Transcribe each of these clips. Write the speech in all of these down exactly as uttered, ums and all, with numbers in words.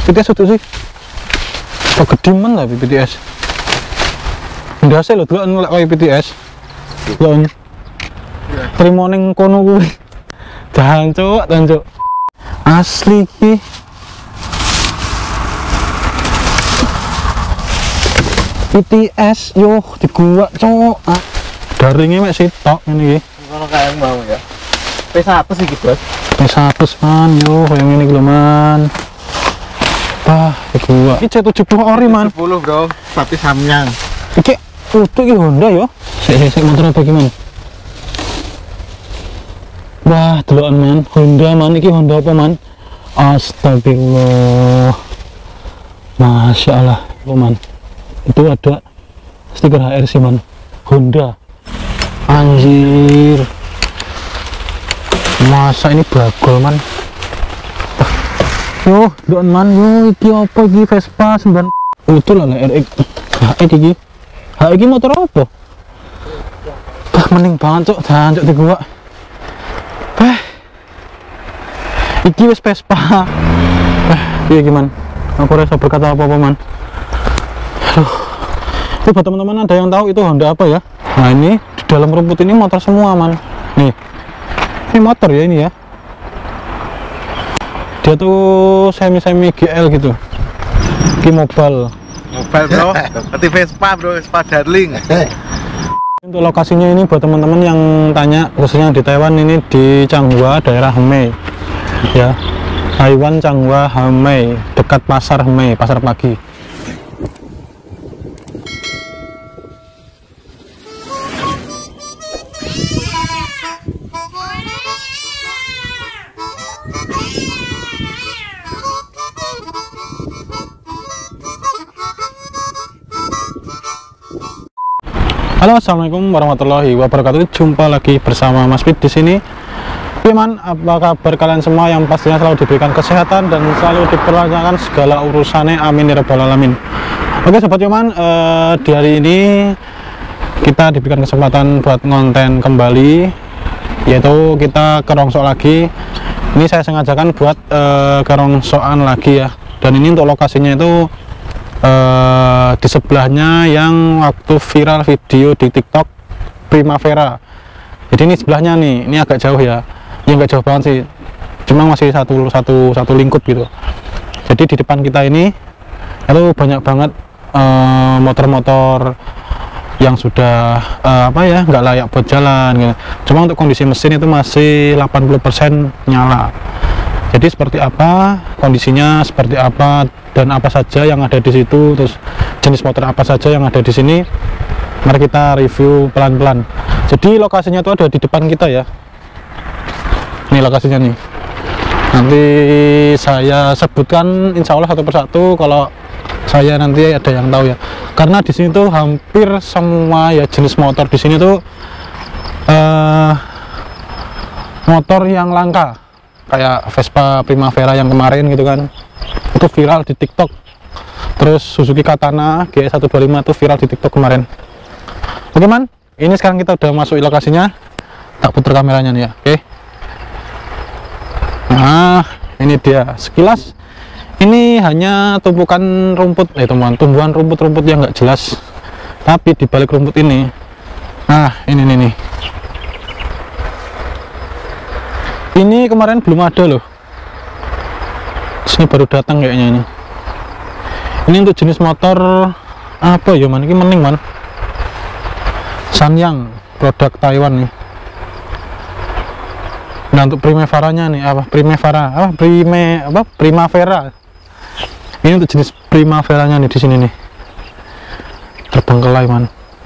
P T S itu sih kok gediman tapi P T S ndase lho delok nek koyo P T S delok terima ning kono kuwi jancuk jancuk asli ki P T S yo di gua cok ah. Daringnya mek sitok ini iki ngono kae mau ya P seratus iki bos P seratus man yo yang ini lho man ah di gua ini C tujuh puluh ori man tujuh puluh bro tapi Samyang iki utuh iki Honda yo sik sik motor apa gimana wah delokan man Honda man iki Honda apa man astagfirullah masya Allah oh, man itu ada stiker H R C man Honda anjir masa ini bagol man yo doan man yo iki apa iki Vespa sembilan itu lah R X H X iki H X motor apa ah mending banget cok jancuk di gua eh iki wis Vespa eh iya gimana aku rasa berkata apa-apa man aduh itu buat teman-teman ada yang tahu itu Honda apa ya nah ini di dalam rumput ini motor semua man nih ini motor ya ini ya dia tuh semi-semi G L gitu G mobile mobile bro seperti Vespa bro Vespa Darling. Untuk lokasinya ini buat teman-teman yang tanya khususnya di Taiwan ini di Changhua daerah Hemei ya Taiwan Changhua Hemei dekat pasar Hemei pasar pagi. Halo, assalamualaikum warahmatullahi wabarakatuh. Jumpa lagi bersama Mas Fit di sini. Gimana? Apa kabar kalian semua yang pastinya selalu diberikan kesehatan dan selalu diperlancarkan segala urusannya. Amin ya rabbal alamin. Oke sobat Yoman, eh, di hari ini kita diberikan kesempatan buat ngonten kembali, yaitu kita kerongsok lagi. Ini saya sengajakan buat eh, kerongsokan lagi ya. Dan ini untuk lokasinya itu Uh, di sebelahnya yang waktu viral video di TikTok Primavera. Jadi ini sebelahnya nih, ini agak jauh ya. Ya nggak jauh banget sih, cuma masih satu satu satu lingkup gitu. Jadi di depan kita ini itu banyak banget motor-motor uh, yang sudah uh, apa ya nggak layak buat jalan gitu. Cuma untuk kondisi mesin itu masih delapan puluh persen nyala. Jadi seperti apa kondisinya, seperti apa dan apa saja yang ada di situ, terus jenis motor apa saja yang ada di sini, mari kita review pelan-pelan. Jadi lokasinya itu ada di depan kita ya. Ini lokasinya nih. Nanti saya sebutkan insya Allah satu persatu kalau saya nanti ada yang tahu ya. Karena di sini tuh hampir semua ya jenis motor di sini tuh uh, motor yang langka. Kayak Vespa Primavera yang kemarin gitu kan, itu viral di TikTok. Terus Suzuki Katana G S seratus dua puluh lima itu viral di TikTok kemarin. Oke man, ini sekarang kita udah masuk lokasinya. Tak putar kameranya nih ya, oke. Nah ini dia sekilas. Ini hanya tumpukan rumput, eh teman, tumbuhan rumput-rumput yang nggak jelas. Tapi di balik rumput ini, nah ini nih nih. Ini kemarin belum ada loh. Ini baru datang kayaknya ini. Ini untuk jenis motor apa ya man? Ini mending man. Sanyang, produk Taiwan nih. Nah untuk Primaveranya nih apa? Primavera, apa? Prime, apa? Primavera. Ini untuk jenis Primaveranya nih di sini nih. Terbengkelai man.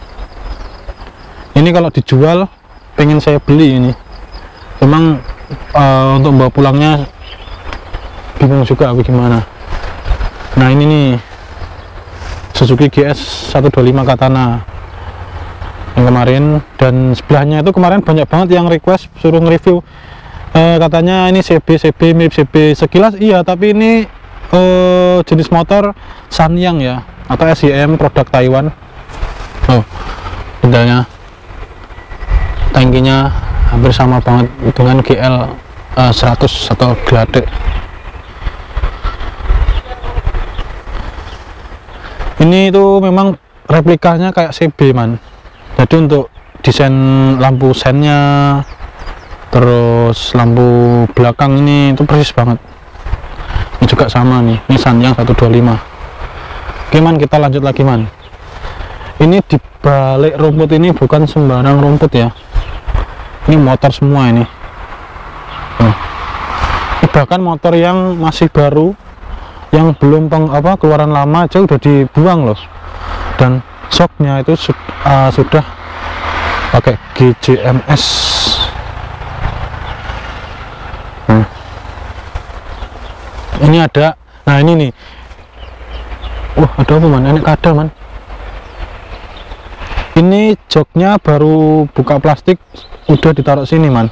Ini kalau dijual, pengen saya beli ini. Memang uh, untuk bawa pulangnya bingung juga apa gimana. Nah ini nih Suzuki G S seratus dua puluh lima Katana yang kemarin, dan sebelahnya itu kemarin banyak banget yang request suruh nge-review, uh, katanya ini C B C B mirip C B. Sekilas iya, tapi ini uh, jenis motor Sanyang ya, atau S Y M produk Taiwan. Oh pedalnya, tangkinya hampir sama banget dengan G L uh, seratus atau Glade. Ini tuh memang replikanya kayak C B man. Jadi untuk desain lampu sennya, terus lampu belakang ini itu persis banget. Ini juga sama nih, ini Sanyang seratus dua puluh lima. Oke man, kita lanjut lagi man. Ini di balik rumput ini bukan sembarang rumput ya. Ini motor semua ini. Nah, ini bahkan motor yang masih baru, yang belum peng, apa keluaran lama aja udah dibuang loh. Dan shocknya itu su uh, sudah pakai G J M S. Nah. Ini ada, nah ini nih. Wah, ada apa man? Ini kadal man. Ini joknya baru buka plastik, udah ditaruh sini man.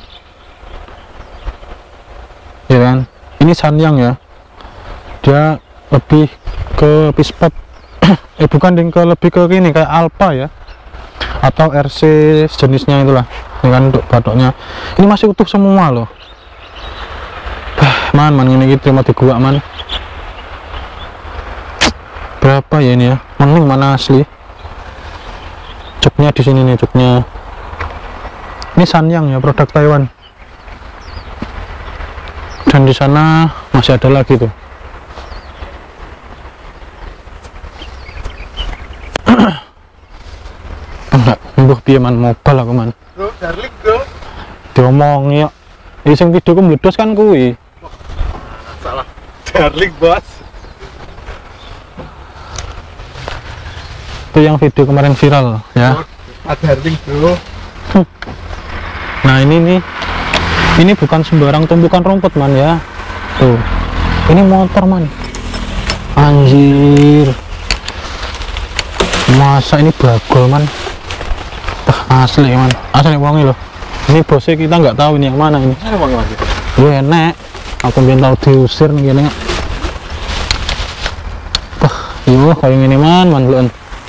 Ya kan? Ini Sanyang ya. Dia lebih ke pispot. eh bukan ding, ke lebih ke gini kayak Alpha ya. Atau R C sejenisnya itulah. Ya kan, untuk batoknya. Ini masih utuh semua loh. Bah, man, man ini terima di gua man. Berapa ya ini ya? Mending mana asli? Joknya di sini nih, joknya. Ini Sanyang ya, produk Taiwan. Dan di sana masih ada lagi tuh. Enggak, mbuh piye man, mobile aku man. Bro, darling bro. Diomongi kok. Iki sing videoku meledos kan kuwi. Salah. Darling bos. Itu yang video kemarin viral ya. Ah, darling bro. Nah ini nih, ini bukan sembarang tumpukan rumput man ya. Tuh, ini motor man. Anjir, masa ini bagol man. Tah, asli man, asli wangi loh. Ini bosnya kita nggak tahu ini yang mana ini. Ini wangi wangi. Gue enek, aku pengen tahu diusir nih gini. Wah, iya kayak gini man, man belum.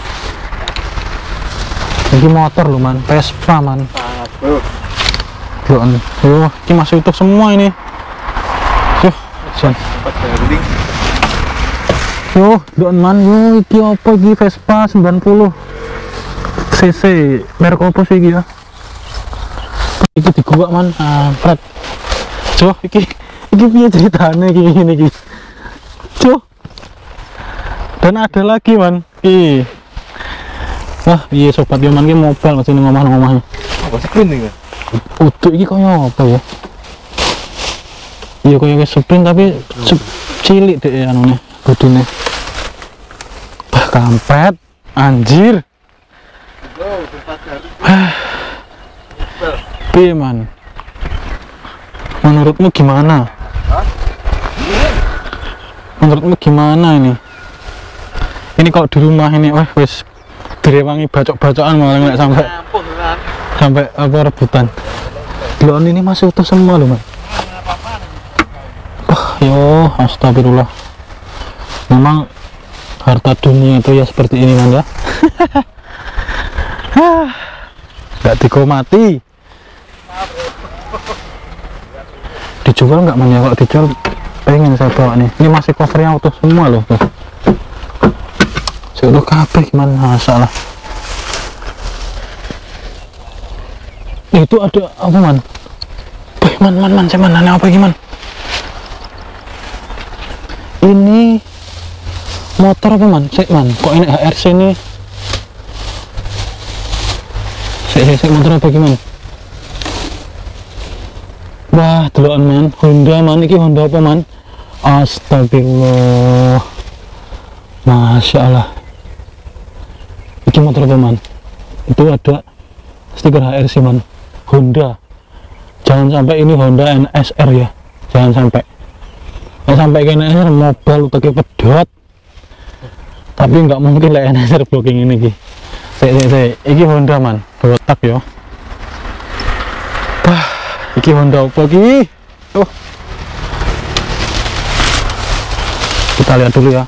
Ini motor loh man, Vespa man. Sangat bro. Belum, yo, ini masih utuh semua ini. Yuh, jen. Darling. Yo, belum man, yo, iki apa iki Vespa sembilan puluh cc, merek apa sih iki ya? Iki di gua man, ah, pret. Coh, iki, iki piye ceritanya iki ini iki? Coh. Dan ada lagi man, iki. Wah, iya sobat yo man, iki mobile masih ngomong-ngomong. Apa screen nih? Utuh iki kaya apa ya? Iya kaya sprint tapi cilik deh anune, bodine. Wah, kampret, anjir. Piye man? Menurutmu gimana? Menurutmu gimana ini? Ini kalau di rumah ini, wah wis direwangi bacok-bacokan malah nggak sampai sampai apa rebutan. Delon ini masih utuh semua loh man. Wah, yo, astagfirullah. Memang harta dunia itu ya seperti ini man ya. Nggak dikomati. Dijual nggak man ya? Kalau dijual pengen saya bawa nih. Ini masih covernya utuh semua loh tuh. Seutuh kabeh gimana masalah. Itu ada apa man? Wih man man man, saya mana apa gimana? Ini motor apa man? Sek man, kok ini H R C nih? Sek sek sek motor apa gimana? Wah, delokan man, Honda man, ini Honda apa man? Astagfirullah, masya Allah. Ini motor apa man? Itu ada stiker H R C man, Honda. Jangan sampai ini Honda N S R ya, jangan sampai. Jangan sampai ke N S R mobil pakai pedot. Tapi nggak mungkin lah N S R blocking ini ki. Sek sek sek, ini Honda man, botak yo. Wah, ini Honda apa ki? Tuh. Kita lihat dulu ya.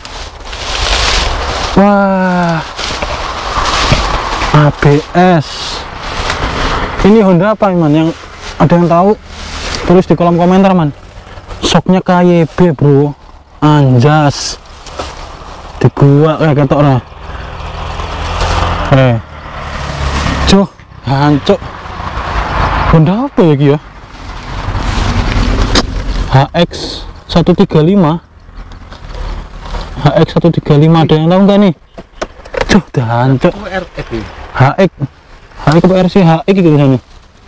Wah, A B S. Ini Honda apa man? Yang ada yang tahu? Tulis di kolom komentar man. Soknya K Y B bro, anjas. Di gua kayak ketok lah. Eh, Cuk, hancur. Honda apa ya ki ya? H X seratus tiga puluh lima. H X seratus tiga puluh lima, ada yang tahu nggak nih? Cuk, dah hancur. H X, H X apa R C? H X gitu sana.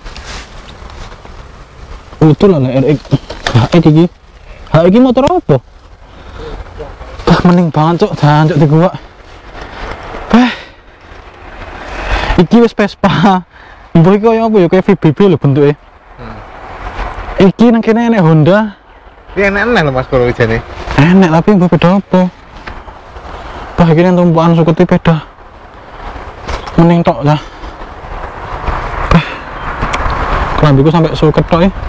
Betul lah R X. H X iki. H X iki motor apa? Bah, mending banget cuk, dah hancur di gua. Bah. Iki wis Vespa. Mbok iki koyo apa ya, kayak V B B lho bentuke. Hmm. Iki nang kene enek Honda. Iki enek-enek lho Mas kalau jane. Enek tapi mbok beda apa? Bah, iki nang tumpukan suketi beda. Mending tok lah. Bah. Kelambiku sampai suket tok ya.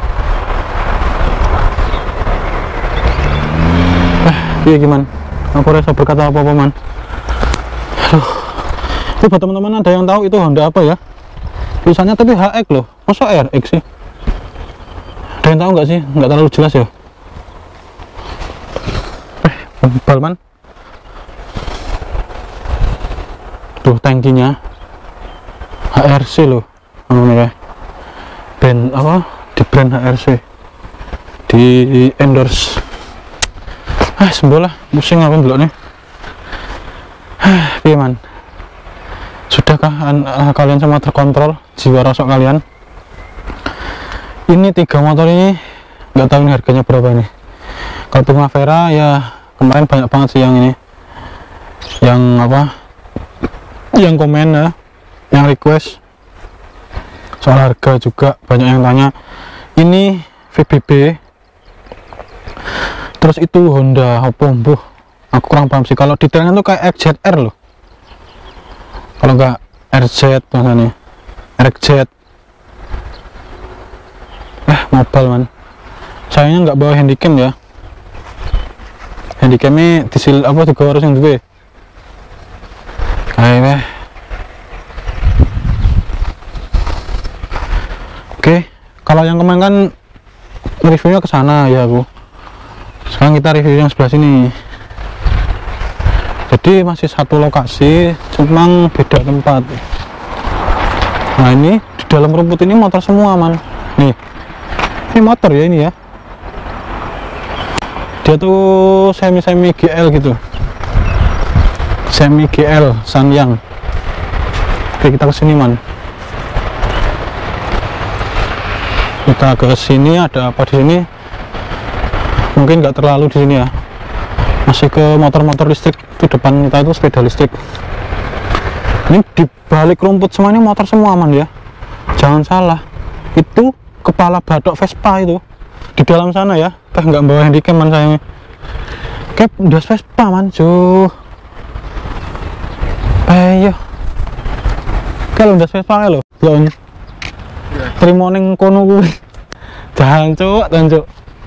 Eh, iya gimana? Aku rasa berkata apa-apa man. Aduh. Itu buat teman-teman ada yang tahu itu Honda apa ya? Tulisannya tapi H X loh. Masa R X sih? Ada yang tahu nggak sih? Nggak terlalu jelas ya. Eh, bebal man. Tuh tangkinya H R C loh. Namanya brand apa? Di brand H R C. Di endorse. Ah, sembuh lah. Pusing apa dulu nih. Ah, iya man. Sudahkah uh, kalian semua terkontrol jiwa rosok kalian? Ini tiga motor ini nggak tahu nih harganya berapa nih. Kalau Primavera ya kemarin banyak banget sih yang ini, yang apa, yang komen ya, yang request soal harga juga banyak yang tanya. Ini V B B, terus itu Honda apa buh? Aku kurang paham sih. Kalau detailnya tuh kayak R Z R loh. Kalau enggak R Z misalnya, R Z. Eh, mobile man. Sayangnya nggak bawa handycam ya. Handycamnya disil apa juga harus yang gede. Kayak eh. Oke, kalau yang kemarin kan reviewnya ke sana ya aku. Sekarang kita review yang sebelah sini. Jadi masih satu lokasi, cuma beda tempat. Nah ini di dalam rumput ini motor semua man. Nih, ini motor ya ini ya. Dia tuh semi semi G L gitu, semi G L Sanyang. Oke kita kesini man. Kita ke sini, ada apa di sini? Mungkin nggak terlalu di sini ya. Masih ke motor-motor listrik. Di depan kita itu sepeda listrik. Ini di balik rumput semua ini motor semua man ya. Jangan salah, itu kepala batok Vespa itu di dalam sana ya. Teh nggak bawa handycam man sayangnya. Kayak udah Vespa man cuy. Ayo. Kalau udah Vespa lo, belum. Terima ning kono kuwi. Jangan cuk, jangan cuk.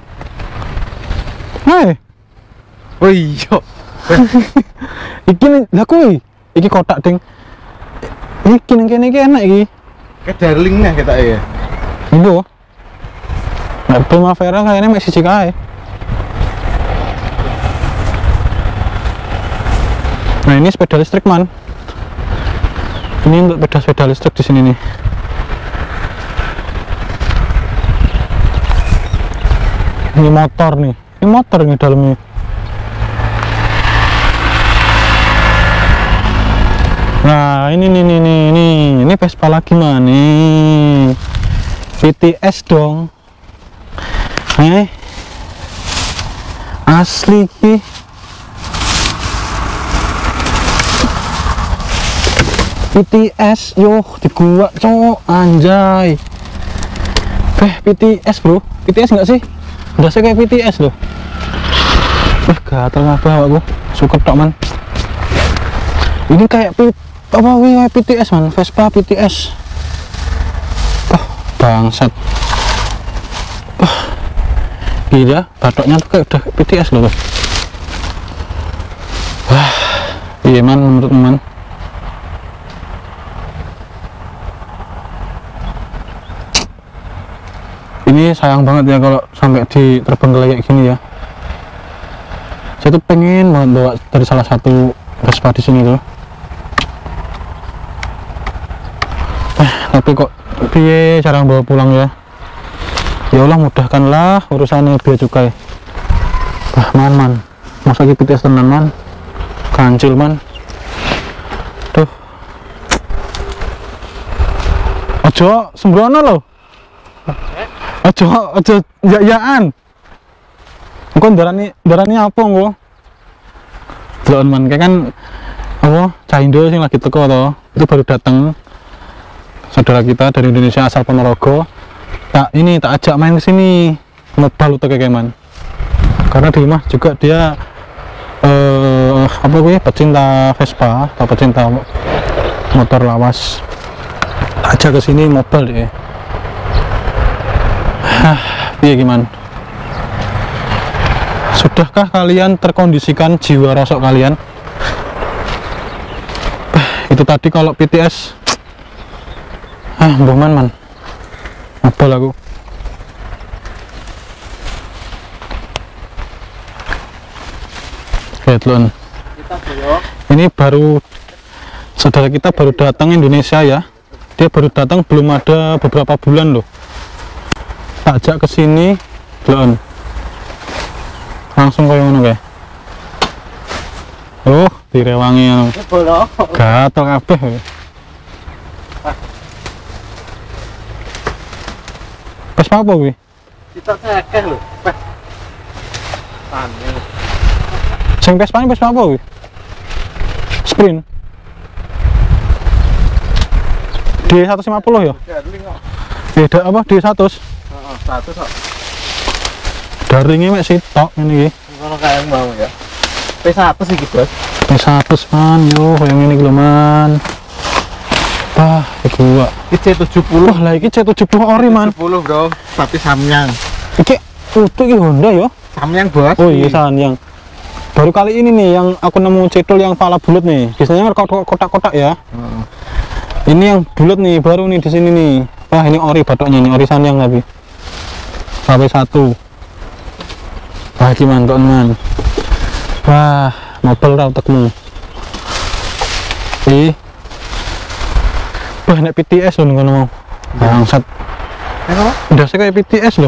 Hei. Oh iya. Iki nih, lah kuwi. Iki kotak ding. Iki ning kene iki enak iki. Kayak darling nih kita ya. Iya. Nah, Primavera kayaknya masih siji kae. Nah, ini sepeda listrik man. Ini untuk sepeda-sepeda listrik di sini nih. Ini motor nih. Ini motor nih dalamnya. Nah ini nih nih nih nih ini Vespa lagi mana nih, V T S dong, eh asli ki, V T S yo di gua cowok anjay, eh V T S bro, V T S nggak sih, udah saya kayak V T S loh, eh gatel ngapa aku, suka tok man, ini kayak apa wih P T S man, Vespa P T S. Oh, bangsat. Oh, gila, batoknya tuh kayak udah P T S loh. Wah, iya man menurut man. Ini sayang banget ya kalau sampai di terbengkalai kayak gini ya. Saya tuh pengen banget bawa dari salah satu Vespa di sini tuh. tapi kok piye cara bawa pulang ya. Ya Allah, mudahkanlah urusannya bea cukai. Bah man man masa P T S tenan man, kancil man. Tuh ojo sembrono loh, ojo ojo ya-yaan. Engko darani darani apa engko? Delon man kayak kan apa Caindo sing lagi teko to, itu baru datang saudara kita dari Indonesia asal Ponorogo. Tak ini tak ajak main ke sini ngebal atau kayak man, karena di rumah juga dia eh, apa gue pecinta Vespa atau pecinta motor lawas. Tak ajak ke sini mobil deh. Hah, iya gimana? Sudahkah kalian terkondisikan jiwa rosok kalian? Itu tadi kalau P T S ah boman man mobil aku. Lihat loh, ini baru saudara kita baru datang Indonesia ya, dia baru datang belum ada beberapa bulan loh. Tak ajak ke sini loh, langsung kayak mana kayak oh direwangi anu gatel kabeh. Pas apa kuwi? Kita akeh lho. Pas. Tane. Sing Vespa ini Vespa apa kuwi? Sprint. D seratus lima puluh ya? Beda apa D seratus? Heeh, seratus kok. Daringnya mek sitok ngene iki. Ngono kae mau ya. P seratus iki, Bos. P seratus man, yo yang ini lho man. Wah, gua. Iki C tujuh puluh. Wah, lah iki C tujuh puluh ori man. tujuh puluh, Bro. Tapi Samyang. Iki utuh iki Honda ya? Samyang, Bos. Oh iya Samyang. Baru kali ini nih yang aku nemu cedul yang pala bulat nih. Biasanya kotak-kotak ya. Hmm. Ini yang bulat nih, baru nih di sini nih. Wah, ini ori batoknya nih, ori Samyang tapi. Sampai satu. Wah, gimana teman? Wah, mobil ra utekmu. Ih. Wah, nek P T S loh ngono mau. Bangsat. Apa? Udah saya kayak P T S loh.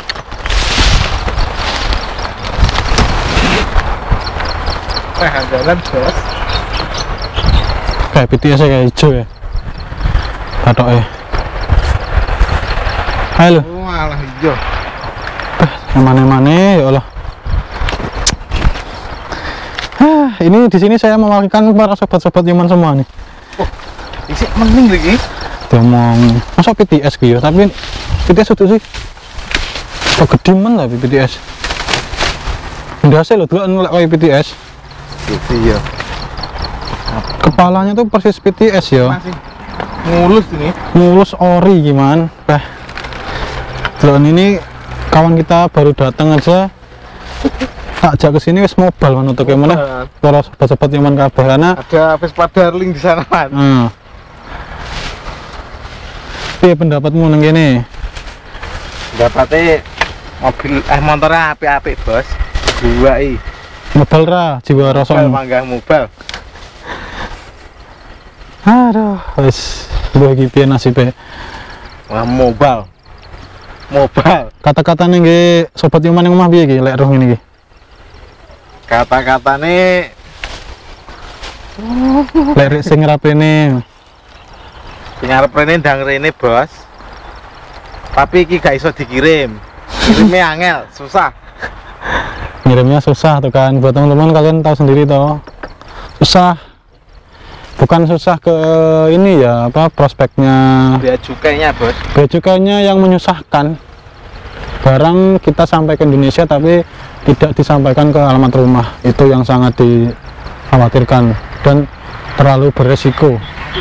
Eh, jalan, Bos. Kayak P T S kayak hijau ya. Batoknya. Halo. Oh, alah hijau. Eh, mana-mana ya Allah. Hah, ini di sini saya mewakilkan para sobat-sobat Yuman semua nih. Oh, isi mending lagi. Ngomong, masa P T S gitu, tapi P T S itu sih kegediman tapi P T S. Ndase lho delok ngelek kayak P T S. Iya. Kepalanya tuh persis P T S ya. Masih mulus ini. Mulus ori gimana? Eh, drone ini kawan kita baru datang aja. Tak ajak ke sini wis mobile man untuk yang mana? Para sobat-sobat yang mana kabeh karena ada Vespa Darling di sana kan. Hmm. Piye pendapatmu nang kene? Dapatnya mobil eh motornya apik-apik, Bos. Dua i. Mobil ra jiwa rasa. Mangga mobil. Aduh, wis mbok iki piye nasibe? Wah, mobil. Mobil. Kata-katane nggih sobat Yuman yang omah piye iki lek roh ngene iki? Kata-katane Lek rek sing rapene sing arep rene ndang rene, Bos. Tapi iki gak iso dikirim. Kirimnya angel, susah. ngirimnya susah tuh kan. Buat teman-teman kalian tahu sendiri toh, susah. Bukan susah ke ini ya, apa prospeknya, Bea cukainya, Bos. bea cukainya yang menyusahkan. Barang kita sampai ke Indonesia tapi tidak disampaikan ke alamat rumah, itu yang sangat dikhawatirkan dan terlalu beresiko.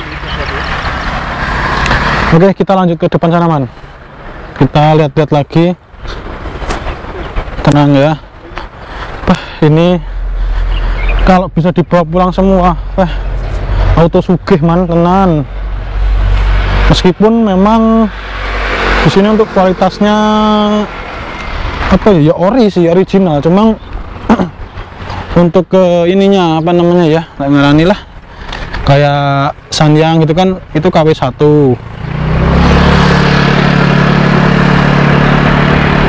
Oke, kita lanjut ke depan sana man. Kita lihat-lihat lagi. Tenang ya. Wah, ini kalau bisa dibawa pulang semua, wah, auto sugih man, tenan. Meskipun memang di sini untuk kualitasnya apa ya, ya ori sih, original. Cuma untuk ke ininya apa namanya ya, ngarani lah, kayak Sanyang gitu kan, itu K W satu.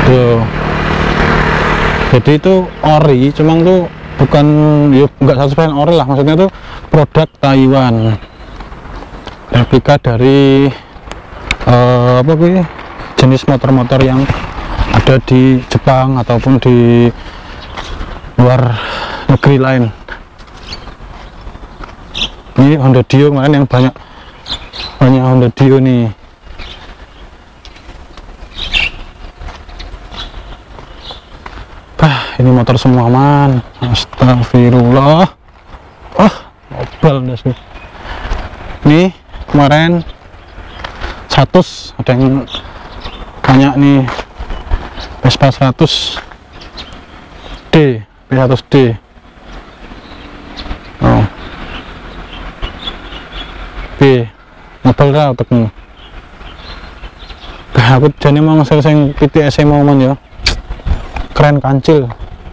tuh. Jadi itu ori, cuma tuh bukan ya nggak seratus persen ori lah, maksudnya tuh produk Taiwan, replika dari uh, apa gue jenis motor-motor yang ada di Jepang ataupun di luar negeri lain. Ini Honda Dio kemarin yang banyak banyak Honda Dio nih. Ah, ini motor semua man. Astagfirullah. Oh, mobil dah sih. Nih kemarin seratus ada yang banyak nih. Vespa seratus D, P seratus D. Oh. B, mobil ra utekmu. Bah, aku jane mau ngesel-seng P T S E momen ya. Keren kancil.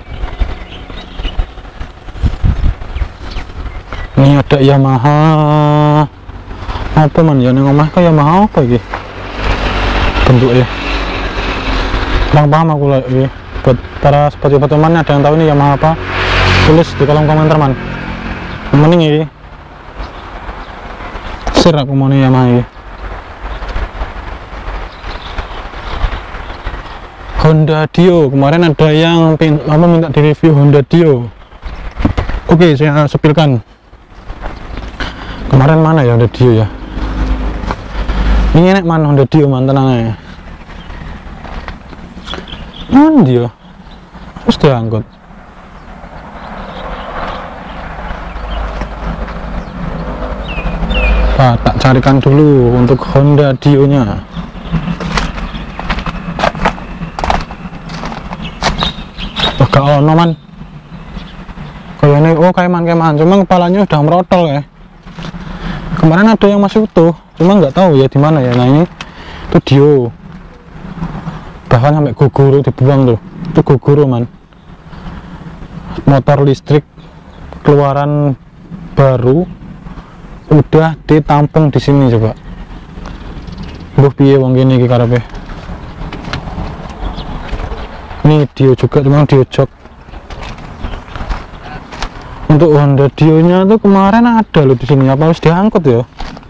Ini ada Yamaha. Apa man ya ning omah kaya Yamaha apa iki? Bentuknya. Kurang paham aku lah ini. Buat para sobat-sobat teman ada yang tahu ini Yamaha apa? Tulis di kolom komentar man. Mending ini. Sir aku mau nih Yamaha ini. Honda Dio, kemarin ada yang apa minta di review Honda Dio. Oke, saya sepilkan. Kemarin mana ya Honda Dio ya? Ini enak man Honda Dio man, tenang aja. Mana dia? Terus diangkut. Pak, tak carikan dulu untuk Honda Dio nya. Gak ono man, kayaknya oh kayak man kayak man, cuma kepalanya udah merotol ya. Kemarin ada yang masih utuh, cuma nggak tahu ya di mana ya. Nah ini tuh Dio, bahkan sampai guguru dibuang tuh, itu guguru man. Motor listrik keluaran baru udah ditampung di sini coba. Buh piye wong gini iki karepe. Ini Dio juga, cuma Dio jok. Untuk Honda Dio nya tuh kemarin ada loh di sini, apa harus diangkut ya?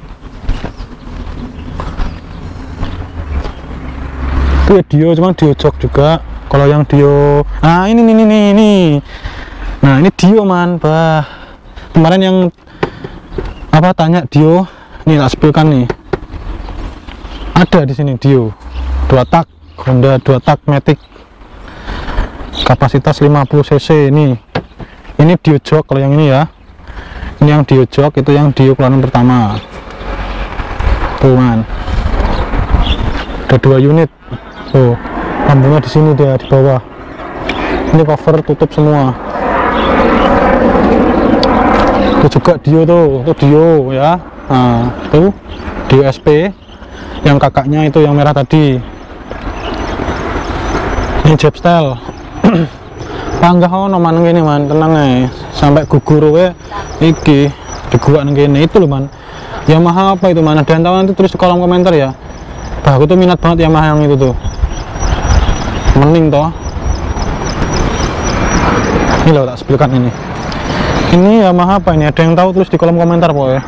Itu ya Dio, cuma Dio jok juga. Kalau yang Dio, nah ini ini ini ini. Nah ini Dio man, bah. Kemarin yang apa tanya Dio, nih tak sepilkan nih. Ada di sini Dio, dua tak Honda dua tak Matic. Kapasitas lima puluh cc ini. Ini Dio jok kalau yang ini ya. Ini yang Dio jok, itu yang Dio keluaran pertama. Tuh man. Ada dua unit. Tuh, lampunya di sini dia di bawah. Ini cover tutup semua. Itu juga Dio tuh, itu Dio ya. Nah, tuh Dio S P. Yang kakaknya itu yang merah tadi. Ini Jepstyle. Panggah ono man ngene man, tenang ae. Sampai gugur we iki di gua ngene itu loh man. Yamaha apa itu man? Ada yang tahu nanti tulis di kolom komentar ya. Bah, aku tuh minat banget Yamaha yang itu tuh. Mending toh. Ini loh tak sepilkan ini. Ini Yamaha apa ini? Ada yang tahu tulis di kolom komentar pokoknya.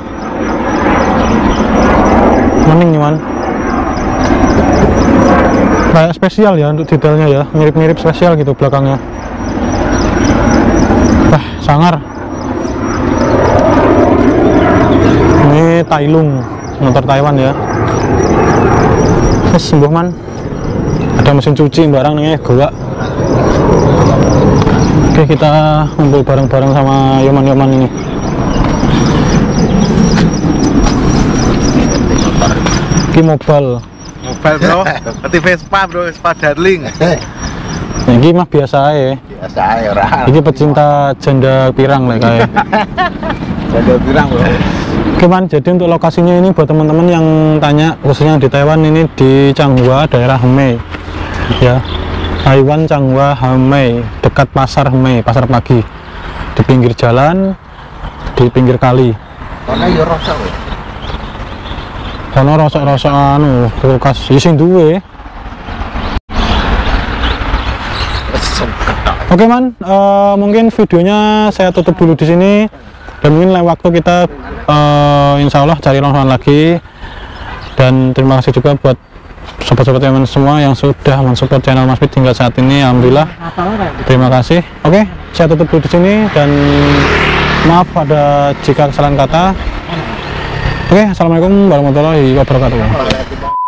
Mending nih man. Kayak spesial ya untuk detailnya ya, mirip-mirip spesial gitu belakangnya. Wah, sangar. Ini Tailung, motor Taiwan ya. Terus sembuh man. Ada mesin cuci barang nih, gua. Oke, kita ngumpul bareng-bareng sama Yoman-Yoman ini. Ini mobile. Mobile bro, berarti Vespa bro, Vespa Darling. Ini mah biasa ya. Biasa ya orang. Ini pecinta janda pirang lah kayak. Janda pirang bro. Oke man, jadi untuk lokasinya ini buat teman-teman yang tanya, khususnya di Taiwan ini di Changhua, daerah Hemei. Ya, Taiwan Changhua Hemei, dekat pasar Hemei, pasar pagi. Di pinggir jalan, di pinggir kali. Karena ya rosok. Karena rosok-rosok anu kulkas isin duwe. Oke man, uh, mungkin videonya saya tutup dulu di sini, dan mungkin lain waktu kita uh, insya Allah cari lawan lagi. Dan terima kasih juga buat sobat-sobat teman semua yang sudah mensupport channel Mas Fit hingga saat ini. Alhamdulillah, terima kasih. Oke, saya tutup dulu di sini, dan maaf ada jika kesalahan kata. Oke, assalamualaikum warahmatullahi wabarakatuh.